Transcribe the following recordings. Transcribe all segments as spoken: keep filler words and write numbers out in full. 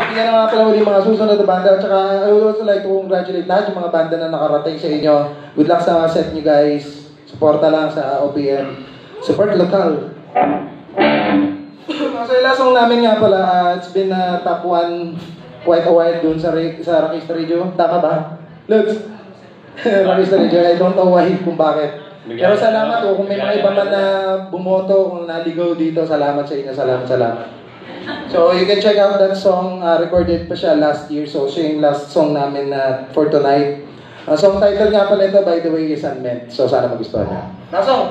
Bigyan na nga pala ulit mga susunod na banda. At saka I would also like to congratulate lahat yung mga banda na nakarating sa inyo. Good luck sa set nyo guys. Suporta lang sa O P M. Support local. So yung last song namin nga pala, uh, it's been uh, top one quite a while dun sa, sa Rockista Radio. Tama ba? Look, Rockista Radio. I don't know why, kung bakit. Pero salamat o kung may mga iba man na bumoto, kung naligaw dito, salamat sa inyo, salamat, salamat. So you can check out that song, uh, recorded pa siya last year, so siya yung last song namin uh, for tonight. Ang uh, song title nga pala ito, by the way, is Unmeant, so sana magustuhan niya. Nasong!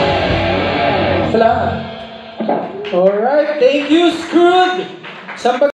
Alright, thank you, Scrooge!